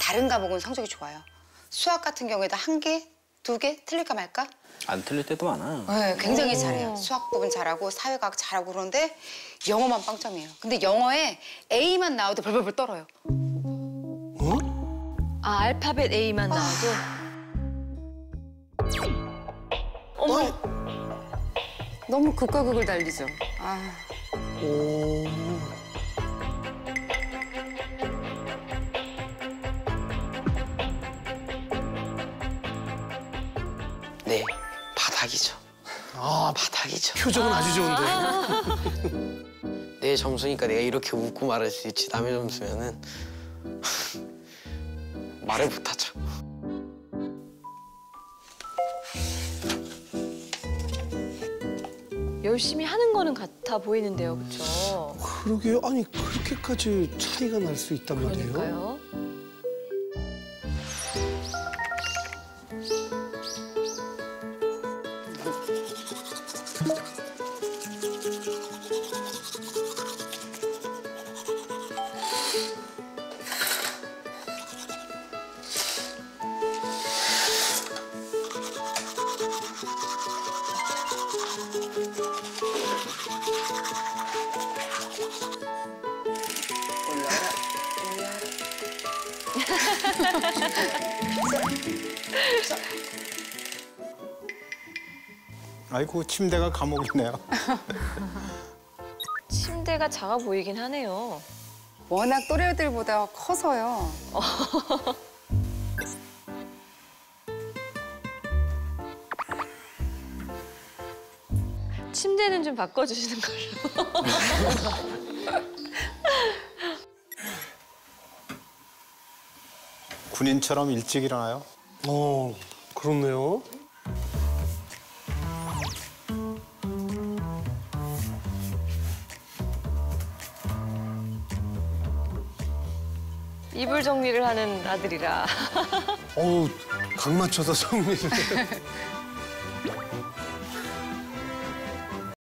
다른 과목은 성적이 좋아요. 수학 같은 경우에도 한 개, 두 개 틀릴까 말까? 안 틀릴 때도 많아. 네, 굉장히 잘해요. 수학 부분 잘하고 사회과학 잘하고 그러는데 영어만 빵점이에요. 근데 영어에 A만 나와도 벌벌벌 떨어요. 아, 알파벳 A만 나와도? 어머! 너무 극과 극을 달리죠. 아. 네, 바닥이죠. 아, 바닥이죠. 표정은 아주 좋은데. 내 점수니까 내가 이렇게 웃고 말할 수 있지. 남의 점수면은 말을 못하죠. 열심히 하는 거는 같아 보이는데요, 그렇죠? 그러게요. 아니, 그렇게까지 차이가 날 수 있단 말이에요? 그러니까요. 아이고, 침대가 감옥이네요. 침대가 작아 보이긴 하네요. 워낙 또래들보다 커서요. 침대는 좀 바꿔주시는 걸로. 군인처럼 일찍 일어나요? 그렇네요. 이불 정리를 하는 아들이라. 어우, 각 맞춰서 정리를.